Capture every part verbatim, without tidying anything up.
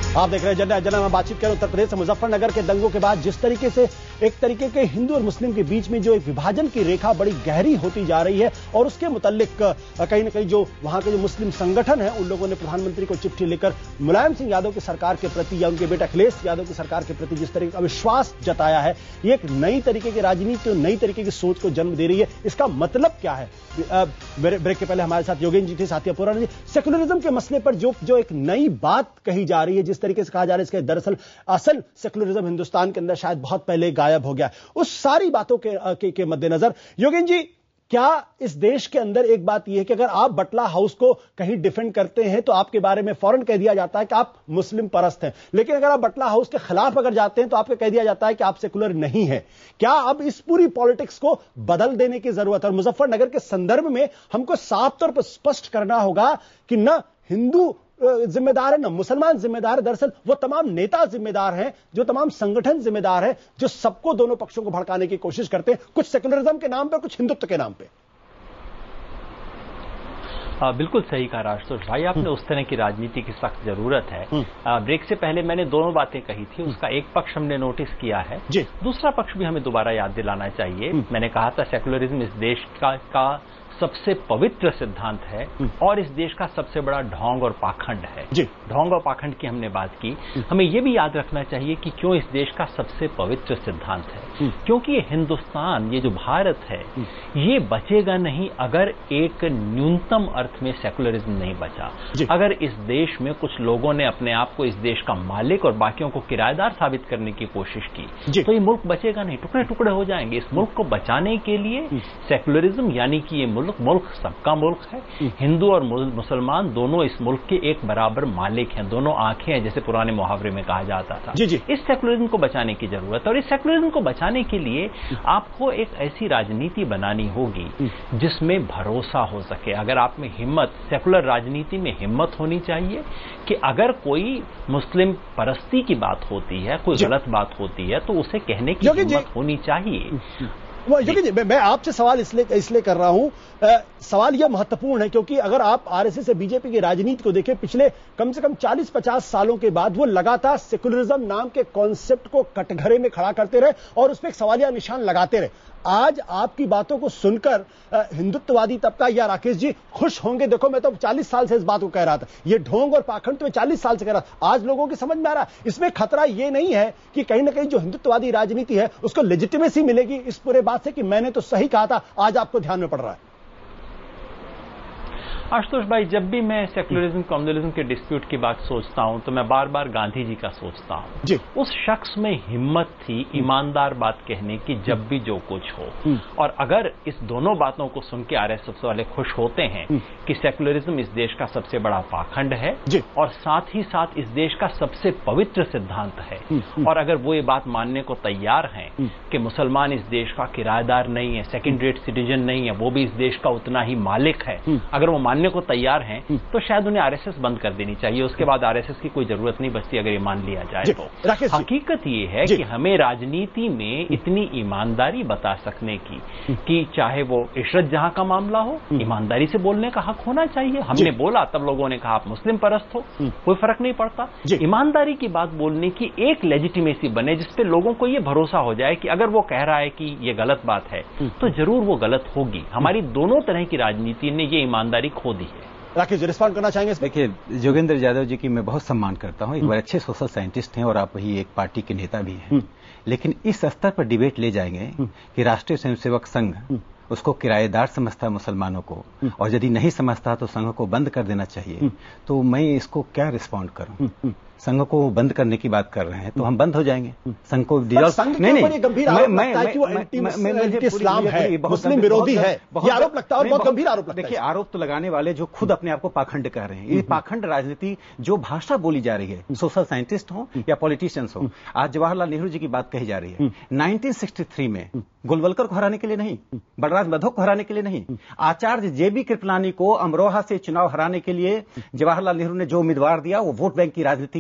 आप देख रहे हैं जनता जनता में बातचीत करें। उत्तर प्रदेश मुजफ्फरनगर के दंगों के बाद जिस तरीके से एक तरीके के हिंदू और मुस्लिम के बीच में जो एक विभाजन की रेखा बड़ी गहरी होती जा रही है और उसके मुताल्लिक कहीं ना कहीं जो वहां के जो मुस्लिम संगठन है उन लोगों ने प्रधानमंत्री को चिट्ठी लिखकर मुलायम सिंह यादव की सरकार के प्रति या उनके बेटा अखिलेश यादव की सरकार के प्रति जिस तरीके का विश्वास जताया है, ये एक नई तरीके की राजनीति और नई तरीके की सोच को जन्म दे रही है। इसका मतलब क्या है? ब्रेक के पहले हमारे साथ योगेंद्र जी थे, साथिया पुराना जी। सेकुलरिज्म के मसले पर जो जो एक नई बात कही जा रही है, जिस तरीके से कहा जा रहा है इसके दरअसल असल सेकुलरिज्म हिंदुस्तान के अंदर शायद बहुत पहले गायब हो गया। उस सारी बातों के, के, के मद्देनजर योगेंद्र जी, क्या इस देश के अंदर एक बात यह है कि अगर आप बटला हाउस को कहीं डिफेंड करते हैं तो आपके बारे में फौरन कह दिया जाता है कि आप मुस्लिम परस्त हैं, लेकिन अगर आप बटला हाउस के खिलाफ अगर जाते हैं तो आपको कह दिया जाता है कि आप सेकुलर नहीं है। क्या अब इस पूरी पॉलिटिक्स को बदल देने की जरूरत है? और मुजफ्फरनगर के संदर्भ में हमको साफ तौर पर स्पष्ट करना होगा कि न हिंदू जिम्मेदार है, ना मुसलमान जिम्मेदार है, दरअसल वो तमाम नेता जिम्मेदार हैं, जो तमाम संगठन जिम्मेदार हैं, जो सबको दोनों पक्षों को भड़काने की कोशिश करते हैं, कुछ सेकुलरिज्म के नाम पे, कुछ हिंदुत्व के नाम पे। आ, बिल्कुल सही कहा राष्ट्र भाई, आपने उस तरह की राजनीति की सख्त जरूरत है। आ, ब्रेक से पहले मैंने दोनों बातें कही थी, उसका एक पक्ष हमने नोटिस किया है, दूसरा पक्ष भी हमें दोबारा याद दिलाना चाहिए। मैंने कहा था सेकुलरिज्म इस देश का, का सबसे पवित्र सिद्धांत है और इस देश का सबसे बड़ा ढोंग और पाखंड है। ढोंग और पाखंड की हमने बात की। हमें यह भी याद रखना चाहिए कि क्यों इस देश का सबसे पवित्र सिद्धांत है, क्योंकि ये हिंदुस्तान, ये जो भारत है, ये बचेगा नहीं अगर एक न्यूनतम अर्थ में सेकुलरिज्म नहीं बचा। अगर इस देश में कुछ लोगों ने अपने आप को इस देश का मालिक और बाकियों को किराएदार साबित करने की कोशिश की तो ये मुल्क बचेगा नहीं, टुकड़े टुकड़े हो जाएंगे। इस मुल्क को बचाने के लिए सेकुलरिज्म यानी कि ये मुल्क मुल्क सबका मुल्क है, हिंदू और मुसलमान दोनों इस मुल्क के एक बराबर मालिक हैं, दोनों आंखें हैं, जैसे पुराने मुहावरे में कहा जाता था। जी जी। इस सेकुलरिज्म को बचाने की जरूरत है और इस सेकुलरिज्म को बचाने के लिए आपको एक ऐसी राजनीति बनानी होगी जिसमें भरोसा हो सके। अगर आप में हिम्मत, सेकुलर राजनीति में हिम्मत होनी चाहिए कि अगर कोई मुस्लिम परस्ती की बात होती है, कोई गलत बात होती है, तो उसे कहने की हिम्मत होनी चाहिए। योगी मैं आपसे सवाल इसलिए इसलिए कर रहा हूं, आ, सवाल यह महत्वपूर्ण है क्योंकि अगर आप आरएसएस से बीजेपी की राजनीति को देखें, पिछले कम से कम चालीस पचास सालों के बाद वो लगातार सेकुलरिज्म नाम के कॉन्सेप्ट को कटघरे में खड़ा करते रहे और उस पर एक सवालिया निशान लगाते रहे। आज आपकी बातों को सुनकर हिंदुत्ववादी तबका या राकेश जी खुश होंगे। देखो, मैं तो चालीस साल से इस बात को कह रहा था, ये ढोंग और पाखंड तो मैं चालीस साल से कह रहा था, आज लोगों की समझ में आ रहा है। इसमें खतरा ये नहीं है कि कहीं ना कहीं जो हिंदुत्ववादी राजनीति है उसको लेजिटिमेसी मिलेगी इस पूरे बात से कि मैंने तो सही कहा था, आज आपको ध्यान में पड़ रहा है। आशुतोष भाई, जब भी मैं सेकुलरिज्म कम्युनलिज्म के डिस्प्यूट की बात सोचता हूं तो मैं बार बार गांधी जी का सोचता हूं। उस शख्स में हिम्मत थी ईमानदार बात कहने की जब भी जो कुछ हो, और अगर इस दोनों बातों को सुन के आरएसएस वाले खुश होते हैं कि सेकुलरिज्म इस देश का सबसे बड़ा पाखंड है और साथ ही साथ इस देश का सबसे पवित्र सिद्धांत है, और अगर वो ये बात मानने को तैयार हैं कि मुसलमान इस देश का किराएदार नहीं है, सेकेंड रेट सिटीजन नहीं है, वो भी इस देश का उतना ही मालिक है, अगर वो मानने को तैयार हैं तो शायद उन्हें आरएसएस बंद कर देनी चाहिए। उसके बाद आरएसएस की कोई जरूरत नहीं बचती अगर ये मान लिया जाए तो। हकीकत ये है कि हमें राजनीति में इतनी ईमानदारी बता सकने की कि चाहे वो इशरत जहां का मामला हो, ईमानदारी से बोलने का हक होना चाहिए। हमने बोला तब लोगों ने कहा आप मुस्लिम परस्त हो, कोई फर्क नहीं पड़ता। ईमानदारी की बात बोलने की एक लेजिटिमेसी बने जिसपे लोगों को यह भरोसा हो जाए कि अगर वो कह रहा है कि ये गलत बात है तो जरूर वो गलत होगी। हमारी दोनों तरह की राजनीति ने ये ईमानदारी खो दी है। राकेश जी रिस्पॉन्ड करना चाहेंगे? देखिए, जोगेंद्र यादव जी की मैं बहुत सम्मान करता हूं, एक बार अच्छे सोशल साइंटिस्ट हैं और आप वही एक पार्टी के नेता भी हैं, लेकिन इस स्तर पर डिबेट ले जाएंगे कि राष्ट्रीय स्वयंसेवक संघ उसको किराएदार समझता है मुसलमानों को, और यदि नहीं समझता तो संघ को बंद कर देना चाहिए, तो मैं इसको क्या रिस्पॉन्ड करूं? संघ को बंद करने की बात कर रहे हैं तो हम बंद हो जाएंगे। संघ को डिसॉल्व नहीं नहीं गंभीर आरोप लगता है कि वो एंटी इस्लाम है, मुस्लिम विरोधी है, ये आरोप लगता है और बहुत गंभीर आरोप लगता है। देखिए, आरोप तो लगाने वाले जो खुद अपने आप को पाखंड कह रहे हैं, ये पाखंड राजनीति जो भाषा बोली जा रही है, सोशल साइंटिस्ट हो या पॉलिटिशियंस हो, आज जवाहरलाल नेहरू जी की बात कही जा रही है। नाइनटीन सिक्सटी थ्री में गोलवलकर को हराने के लिए नहीं, बलराज मधोक को हराने के लिए नहीं, आचार्य जेबी कृपलानी को अमरोहा से चुनाव हराने के लिए जवाहरलाल नेहरू ने जो उम्मीदवार दिया वो वोट बैंक की राजनीति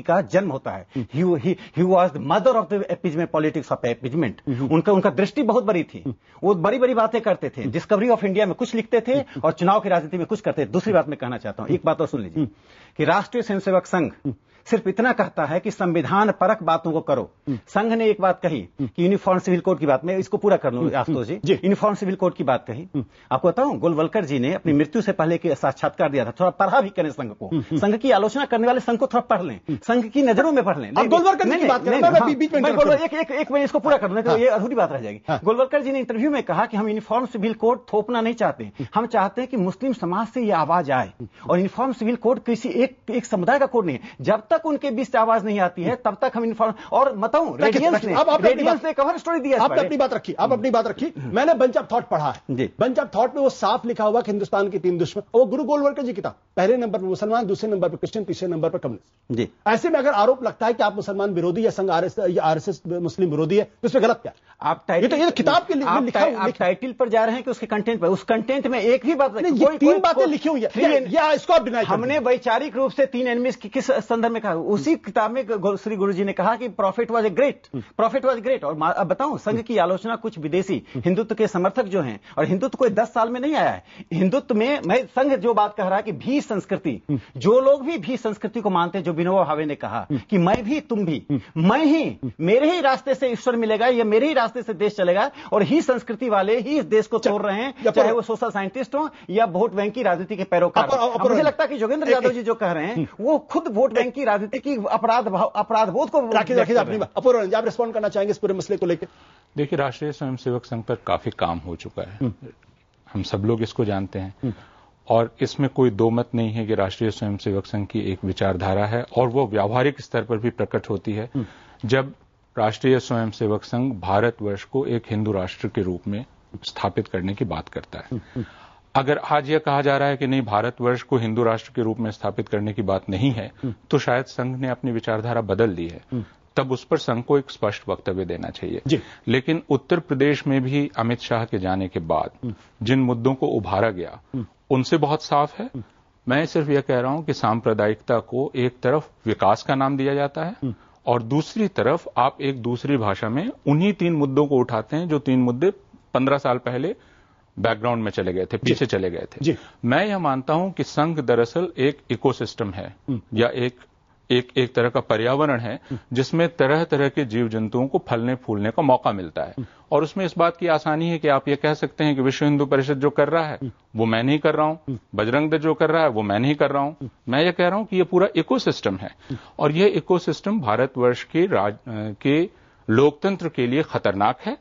का जन्म होता है। He was the mother of the appeasement, politics of appeasement. उनका उनका दृष्टि बहुत बड़ी थी, वो बड़ी बड़ी बातें करते थे, डिस्कवरी ऑफ इंडिया में कुछ लिखते थे और चुनाव की राजनीति में कुछ करते थे। दूसरी बात मैं कहना चाहता हूं, एक बात और सुन लीजिए कि राष्ट्रीय स्वयंसेवक संघ सिर्फ इतना कहता है कि संविधान परक बातों को करो। संघ ने एक बात कही कि यूनिफॉर्म सिविल कोड की बात, मैं इसको पूरा कर लूं Ashutosh ji, uniform civil code की बात कही। आपको बताऊं, गोलवलकर जी ने अपनी मृत्यु से पहले के साक्षात्कार दिया था, थोड़ा पढ़ा भी करें संघ को। संघ की आलोचना करने वाले संघ को थोड़ा पढ़ लें, संघ की नजरों में पढ़ लें। गोलवलकर जी की बात करें, मैं बीच में एक एक एक मिनट इसको पूरा कर दूं, तो ये अधूरी बात रह जाएगी। गोलवलकर जी ने इंटरव्यू में कहा कि हम यूनिफॉर्म सिविल कोड थोपना नहीं चाहते, हम चाहते हैं कि मुस्लिम समाज से ये आवाज आए। और यूनिफॉर्म सिविल कोड किसी एक एक समुदाय का कोड नहीं है, जब तक उनके बीच आवाज नहीं आती है तब तक हम इन्फॉर्म। और बताऊं, रेडियंस ने रेडियंस ने कवर स्टोरी दिया। आपने अपनी बात रखी, आप अपनी बात रखी। मैंने बंच ऑफ थॉट पढ़ा है, बंच ऑफ थॉट में वो साफ लिखा हुआ कि हिंदुस्तान के तीन दुश्मन, वो गुरु गोलवलकर जी किताब, पहले नंबर पर मुसलमान, दूसरे नंबर पर क्रिश्चियन, तीसरे नंबर पर कम्युनिस्ट जी। ऐसे में अगर आरोप लगता है कि आप मुसलमान विरोधी या संघ आरएसएस मुस्लिम विरोधी है, तो इसमें गलत क्या? आप टाइटल, ये तो किताब के लिखा है, आप टाइटल पर जा रहे हैं कि उसके कंटेंट पर, उस कंटेंट में एक भी बात नहीं, ये तीन बातें लिखी हुई है या इसको आप डिनाई? हमने वैचारिक रूप से तीन एनिमीज किस संदर्भ में कहा? उसी किताब में श्री गुरुजी ने कहा कि prophet was a great, prophet was great. और अब बताऊं, संघ की आलोचना कुछ विदेशी हिंदुत्व के समर्थक जो हैं, और हिंदुत्व कोई दस साल में नहीं आया है हिंदुत्व में, मैं संघ जो बात कह रहा है कि भी संस्कृति, जो लोग भी भी संस्कृति को मानते हैं, जो विनोबा भावे ने कहा कि मैं भी तुम भी, मैं ही, मेरे ही रास्ते से ईश्वर मिलेगा या मेरे ही रास्ते से देश चलेगा, और ही संस्कृति वाले ही इस देश को तोड़ रहे हैं, चाहे वो सोशल साइंटिस्ट हो या वोट बैंक की राजनीति के पैरोकार। मुझे लगता है कि जोगेंद्र यादव जी जो कह रहे हैं वो खुद वोट बैंक की राजनीति की अपराध अपराध बोध को राखी राखी अपनी अपूर्ण, आप रिस्पॉन्ड करना चाहेंगे इस पूरे मसले को लेकर? देखिए, राष्ट्रीय स्वयंसेवक संघ पर काफी काम हो चुका है, हम सब लोग इसको जानते हैं, और इसमें कोई दो मत नहीं है कि राष्ट्रीय स्वयंसेवक संघ की एक विचारधारा है, और वो व्यावहारिक स्तर पर भी प्रकट होती है जब राष्ट्रीय स्वयंसेवक संघ भारतवर्ष को एक हिंदू राष्ट्र के रूप में स्थापित करने की बात करता है। अगर आज यह कहा जा रहा है कि नहीं, भारतवर्ष को हिंदू राष्ट्र के रूप में स्थापित करने की बात नहीं है, तो शायद संघ ने अपनी विचारधारा बदल दी है, तब उस पर संघ को एक स्पष्ट वक्तव्य देना चाहिए। लेकिन उत्तर प्रदेश में भी अमित शाह के जाने के बाद जिन मुद्दों को उभारा गया उनसे बहुत साफ है। मैं सिर्फ यह कह रहा हूं कि सांप्रदायिकता को एक तरफ विकास का नाम दिया जाता है, और दूसरी तरफ आप एक दूसरी भाषा में उन्हीं तीन मुद्दों को उठाते हैं जो तीन मुद्दे पंद्रह साल पहले बैकग्राउंड में चले गए थे, पीछे चले गए थे। मैं यह मानता हूं कि संघ दरअसल एक इकोसिस्टम है, या एक एक एक तरह का पर्यावरण है जिसमें तरह तरह के जीव जंतुओं को फलने फूलने का मौका मिलता है। और उसमें इस बात की आसानी है कि आप ये कह सकते हैं कि विश्व हिंदू परिषद जो कर रहा है वो मैं नहीं कर रहा हूं, बजरंग दल जो कर रहा है वो मैं नहीं कर रहा हूं। मैं ये कह रहा हूं कि ये पूरा इकोसिस्टम है, और ये इकोसिस्टम भारतवर्ष के राज के लोकतंत्र के लिए खतरनाक है,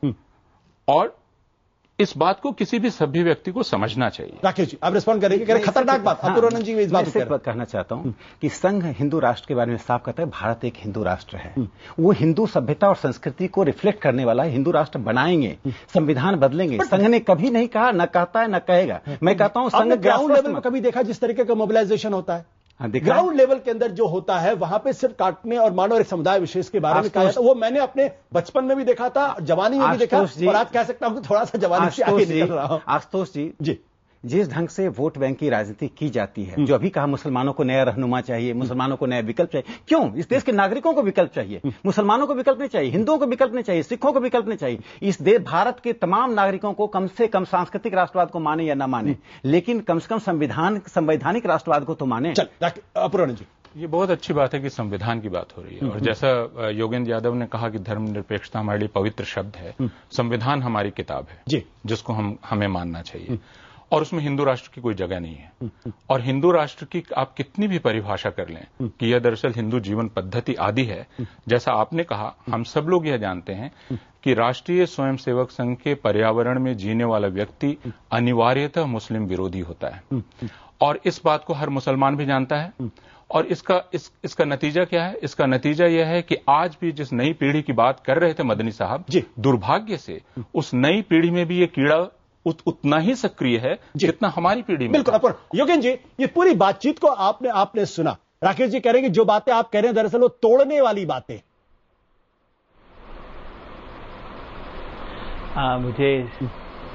और इस बात को किसी भी सभ्य व्यक्ति को समझना चाहिए। राकेश जी, आप रिस्पॉन्ड करेंगे? खतरनाक बात। हाँ, अपूर्ण जी इस बात पर कहना चाहता हूं कि संघ हिंदू राष्ट्र के बारे में साफ कहता है, भारत एक हिंदू राष्ट्र है, वो हिंदू सभ्यता और संस्कृति को रिफ्लेक्ट करने वाला हिंदू राष्ट्र बनाएंगे, संविधान बदलेंगे। संघ ने कभी नहीं कहा, न कहता है, न कहेगा। मैं कहता हूं संघ ग्राउंड लेवल में कभी देखा जिस तरीके का मोबिलाइजेशन होता है? ग्राउंड लेवल के अंदर जो होता है वहां पे सिर्फ काटने और मानो एक समुदाय विशेष के बारे में कहा जाता है, वो मैंने अपने बचपन में भी देखा था, जवानी में भी देखा, और आज कह सकता हूं कि थोड़ा सा जवानी से आगे निकल रहा हूं। आशुतोष जी, जी जिस ढंग से वोट बैंक की राजनीति की जाती है, जो अभी कहा मुसलमानों को नया रहनुमा चाहिए, मुसलमानों को नया विकल्प चाहिए, क्यों? इस देश के नागरिकों को विकल्प चाहिए, मुसलमानों को विकल्प नहीं चाहिए, हिंदुओं को विकल्प नहीं चाहिए, सिखों को विकल्प नहीं चाहिए। इस देश भारत के तमाम नागरिकों को कम से कम सांस्कृतिक राष्ट्रवाद को माने या न माने, लेकिन कम से कम संविधान संवैधानिक राष्ट्रवाद को तो माने। अपूर्ण जी, ये बहुत अच्छी बात है कि संविधान की बात हो रही है, और जैसा योगेंद्र यादव ने कहा कि धर्मनिरपेक्षता हमारे लिए पवित्र शब्द है, संविधान हमारी किताब है जी, जिसको हम हमें मानना चाहिए, और उसमें हिंदू राष्ट्र की कोई जगह नहीं है। और हिंदू राष्ट्र की आप कितनी भी परिभाषा कर लें कि यह दरअसल हिंदू जीवन पद्धति आदि है, जैसा आपने कहा, हम सब लोग यह जानते हैं कि राष्ट्रीय स्वयंसेवक संघ के पर्यावरण में जीने वाला व्यक्ति अनिवार्यतः मुस्लिम विरोधी होता है, और इस बात को हर मुसलमान भी जानता है। और इसका इस, इसका नतीजा क्या है? इसका नतीजा यह है कि आज भी जिस नई पीढ़ी की बात कर रहे थे मदनी साहब, दुर्भाग्य से उस नई पीढ़ी में भी ये कीड़ा उत, उतना ही सक्रिय है जितना हमारी पीढ़ी में। बिल्कुल अपूर्ण। योगेंद्र जी, ये पूरी बातचीत को आपने आपने सुना, राकेश जी कह रहे हैं कि जो बातें आप कह रहे हैं दरअसल वो तोड़ने वाली बातें। आ, मुझे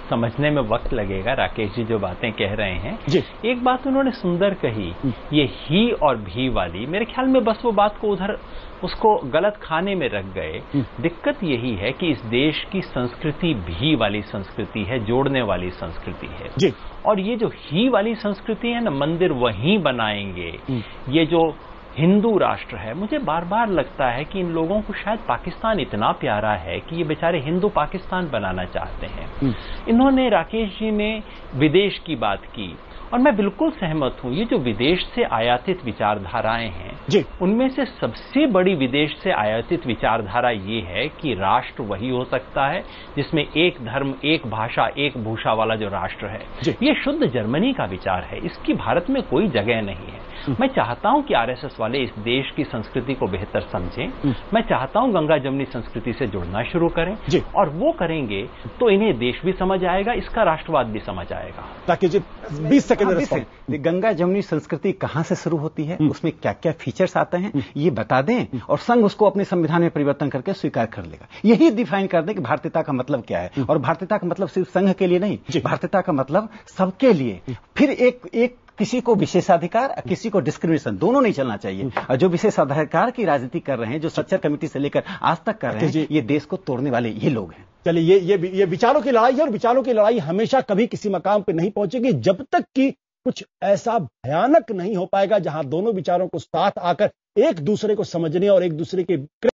समझने में वक्त लगेगा राकेश जी जो बातें कह रहे हैं। जी। एक बात उन्होंने सुंदर कही, ये ही और भी वाली, मेरे ख्याल में बस वो बात को उधर उसको गलत खाने में रख गए। दिक्कत यही है कि इस देश की संस्कृति भी वाली संस्कृति है, जोड़ने वाली संस्कृति है। जी। और ये जो ही वाली संस्कृति है ना, मंदिर वहीं बनाएंगे, ये जो हिंदू राष्ट्र है, मुझे बार बार लगता है कि इन लोगों को शायद पाकिस्तान इतना प्यारा है कि ये बेचारे हिंदू पाकिस्तान बनाना चाहते हैं। इन्होंने, राकेश जी ने विदेश की बात की और मैं बिल्कुल सहमत हूं। ये जो विदेश से आयातित विचारधाराएं हैं, जी, उनमें से सबसे बड़ी विदेश से आयातित विचारधारा ये है कि राष्ट्र वही हो सकता है जिसमें एक धर्म, एक भाषा, एक भूषा वाला जो राष्ट्र है। ये शुद्ध जर्मनी का विचार है, इसकी भारत में कोई जगह नहीं है। मैं चाहता हूं कि आरएसएस वाले इस देश की संस्कृति को बेहतर समझें। मैं चाहता हूं गंगा जमुनी संस्कृति से जुड़ना शुरू करें, और वो करेंगे तो इन्हें देश भी समझ आएगा, इसका राष्ट्रवाद भी समझ आएगा। ताकि जी बीस सेकंड गंगा जमुनी संस्कृति कहां से शुरू होती है, उसमें क्या क्या फीचर्स आते हैं, ये बता दें और संघ उसको अपने संविधान में परिवर्तन करके स्वीकार कर लेगा। यही डिफाइन कर दें कि भारतीयता का मतलब क्या है, और भारतीयता का मतलब सिर्फ संघ के लिए नहीं, भारतीयता का मतलब सबके लिए। फिर एक एक किसी को विशेषाधिकार, किसी को डिस्क्रिमिनेशन, दोनों नहीं चलना चाहिए। और जो विशेषाधिकार की राजनीति कर रहे हैं, जो सच्चर कमेटी से लेकर आज तक कर रहे हैं, ये देश को तोड़ने वाले ये लोग हैं। चलिए, ये ये ये विचारों की लड़ाई है, और विचारों की लड़ाई हमेशा कभी किसी मकाम पे नहीं पहुंचेगी जब तक कि कुछ ऐसा भयानक नहीं हो पाएगा जहां दोनों विचारों को साथ आकर एक दूसरे को समझने और एक दूसरे के